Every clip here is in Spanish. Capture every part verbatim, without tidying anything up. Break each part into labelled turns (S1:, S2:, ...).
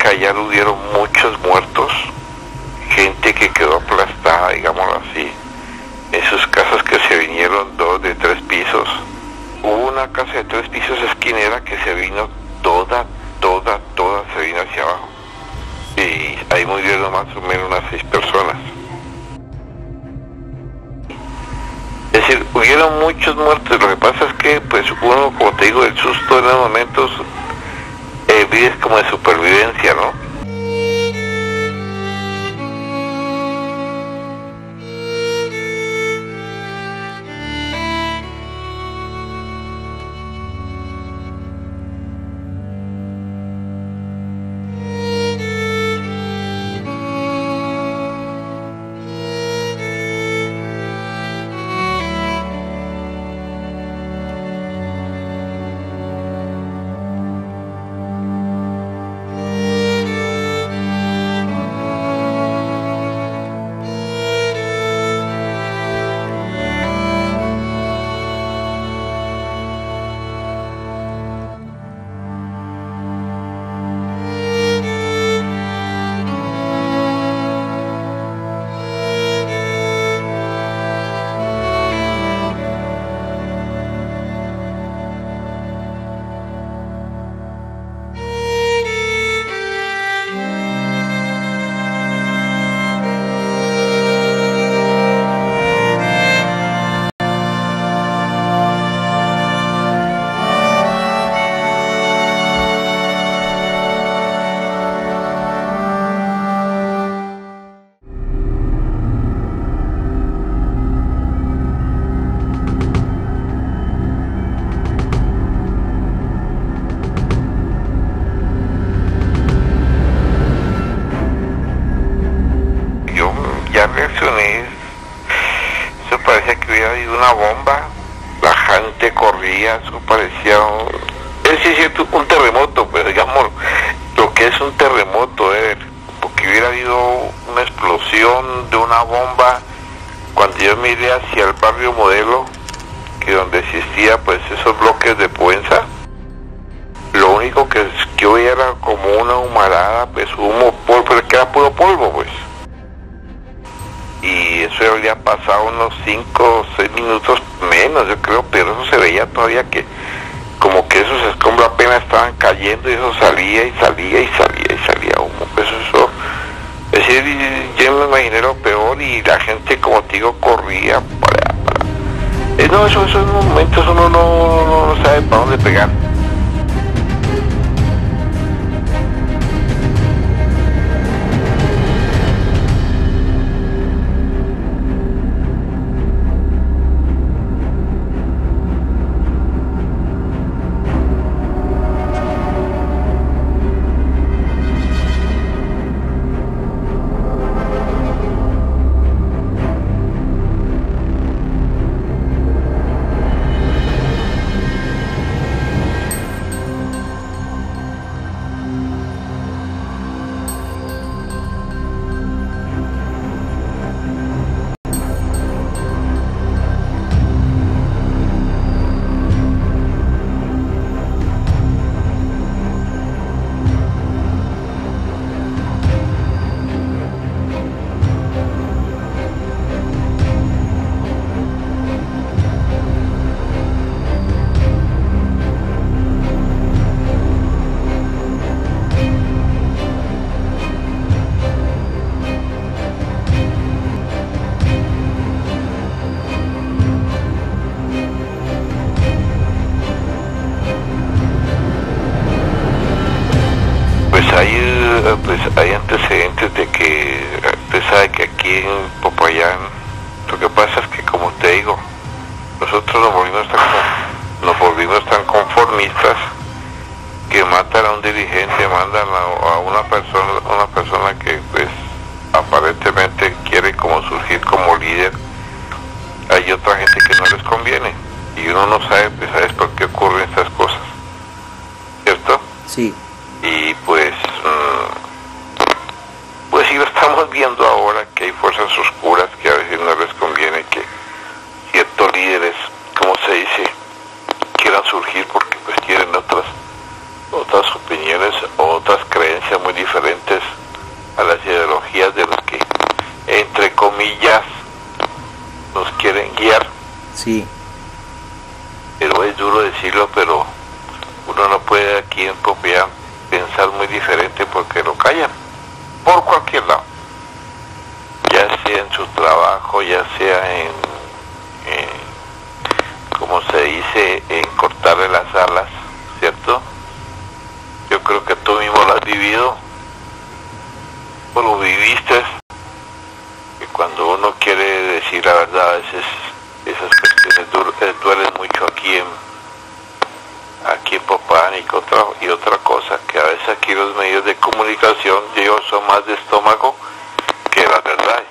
S1: allá hubieron muchos muertos, gente que quedó aplastada, digámoslo así, en sus casas que se vinieron dos de tres pisos. Hubo una casa de tres pisos esquinera que se vino toda, toda, toda se vino hacia abajo. Y ahí murieron más o menos unas seis personas. Es decir, hubieron muchos muertos. Lo que pasa es que, pues, uno, como te digo, el susto en los momentos eh, vives como de supervivencia, ¿no? Una bomba, la gente corría, eso parecía un, es sí, cierto, un terremoto, pero digamos lo que es un terremoto, eh, porque hubiera habido una explosión de una bomba. Cuando yo miré hacia el barrio Modelo, que donde existía pues esos bloques de Puenza, lo único que, que yo veía era como una humarada, pues humo, polvo, pero que era puro polvo, pues. Y eso ya había pasado unos cinco o seis minutos menos, yo creo, pero eso se veía todavía que como que esos escombros apenas estaban cayendo y eso salía y salía y salía y salía humo. Pues eso, es decir, yo me imaginé lo peor y la gente, como te digo, corría para allá, para allá. Eh, no, eso, esos momentos uno no, no, no sabe para dónde pegar. Hay, pues, hay antecedentes de que usted sabe que aquí en Popayán lo que pasa es que, como te digo, nosotros nos volvimos tan, nos volvimos tan conformistas que matan a un dirigente, mandan a, a una persona, una persona que pues aparentemente quiere como surgir como líder. Hay otra gente que no les conviene y uno no sabe, pues, ¿sabes por qué ocurren estas cosas? ¿Cierto?
S2: Sí.
S1: Y pues, pues sí lo estamos viendo ahora, que hay fuerzas oscuras que a veces no les conviene que ciertos líderes, como se dice, quieran surgir porque pues tienen otras, otras opiniones o otras creencias muy diferentes. duro decirlo, pero uno no puede aquí en Popayán pensar muy diferente porque lo callan, por cualquier lado, ya sea en su trabajo, ya sea en, en como se dice, en cortarle las alas, ¿cierto? Yo creo que tú mismo lo has vivido, o lo viviste, que cuando uno quiere decir la verdad, a veces esas cuestiones du eh, duelen mucho aquí en aquí en Popayán, y otra, y otra cosa, que a veces aquí los medios de comunicación ellos son más de estómago que la verdad.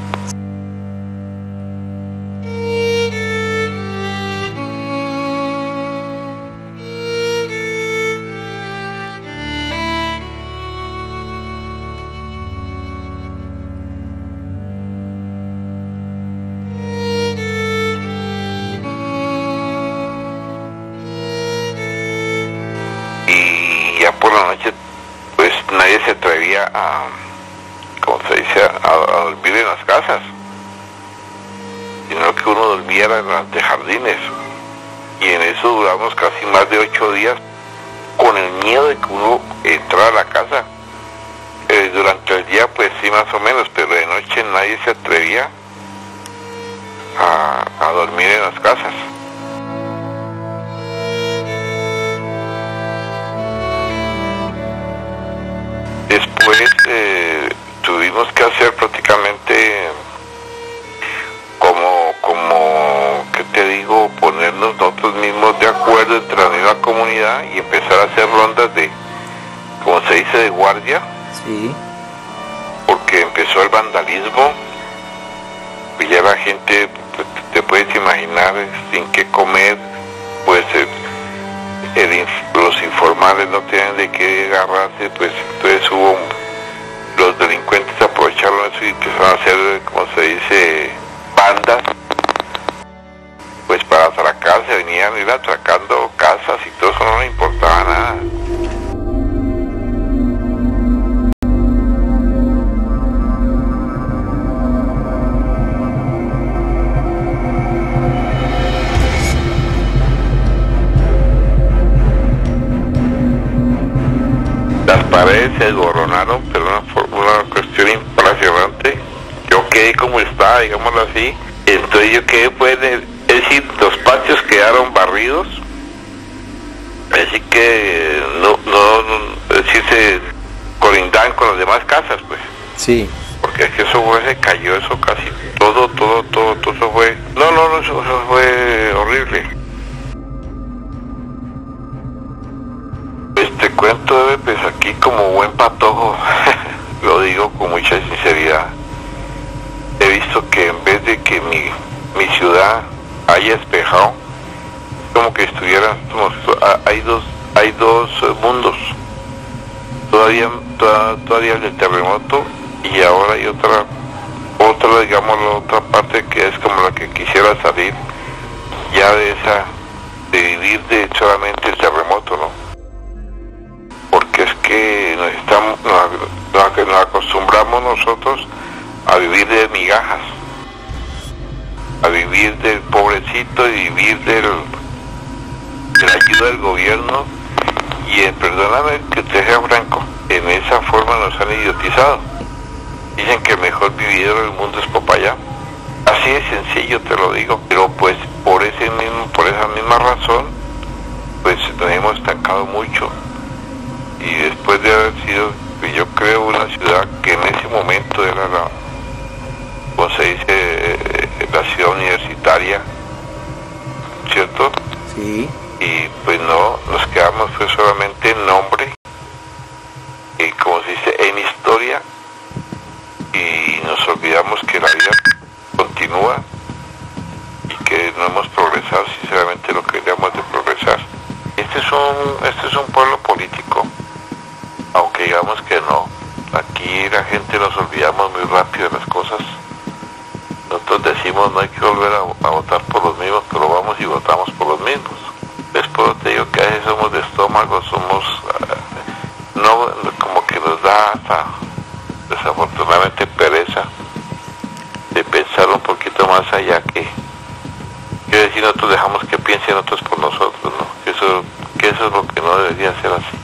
S1: Por la noche pues nadie se atrevía a, como se dice, a, a dormir en las casas, sino que uno dormía en los jardines, y en eso duramos casi más de ocho días con el miedo de que uno entrara a la casa. Eh, durante el día pues sí, más o menos, pero de noche nadie se atrevía a, a dormir en las casas. Después eh, tuvimos que hacer prácticamente como, como, ¿qué te digo? Ponernos nosotros mismos de acuerdo entre la misma comunidad y empezar a hacer rondas de, como se dice, de guardia.
S2: Sí. Porque
S1: empezó el vandalismo, y ya la gente, te puedes imaginar, sin qué comer, pues el, el, los informales no tienen de qué agarrarse, pues entonces hubo, los delincuentes aprovecharon eso y empezaron a hacer, como se dice, bandas, pues para atracar, se venían a ir atracando casas y todo eso, no le importaba nada. Las paredes se desmoronaron, pero una, una cuestión impresionante. Yo quedé como estaba, digámoslo así. Entonces yo quedé, pues, es decir, los patios quedaron barridos. Así que no, no, no es decir, se colindaban con las demás casas, pues.
S2: Sí.
S1: Porque es que eso fue, se cayó, eso casi todo, todo, todo, todo eso fue. No, no, no, eso, eso fue horrible. Este cuento, pues aquí como buen patojo, lo digo con mucha sinceridad, he visto que en vez de que mi, mi ciudad haya despejado, como que estuviera, hay dos, hay dos mundos, todavía, todavía el terremoto, y ahora hay otra, otra, digamos, la otra parte que es como la que quisiera salir ya de esa, de vivir de solamente el terremoto, ¿no? Porque es que nos, estamos, nos, nos acostumbramos nosotros a vivir de migajas, a vivir del pobrecito y vivir del, de la ayuda del gobierno, y eh, perdóname que te sea franco, en esa forma nos han idiotizado. Dicen que el mejor vividero del mundo es Popayán. Así de sencillo te lo digo, pero pues por ese mismo, por esa misma razón, pues nos hemos estancado mucho. Y después de haber sido, yo creo, una ciudad que en ese momento era la, como se dice, la ciudad universitaria, ¿cierto?
S2: Sí.
S1: Y pues no, nos quedamos pues solamente en nombre, y como se dice, en historia, y nos olvidamos que la vida continúa y que no hemos progresado sinceramente lo que deberíamos de progresar. Este es un, este es un pueblo político, aunque digamos que no. Aquí la gente nos olvidamos muy rápido de las cosas. Nosotros decimos no hay que volver a, a votar por los mismos, pero vamos y votamos por los mismos. Después te digo que a veces somos de estómago, somos uh, no, como que nos da hasta desafortunadamente pereza de pensar un poquito más allá, que quiero decir, nosotros dejamos que piensen otros por nosotros. no debería ser así.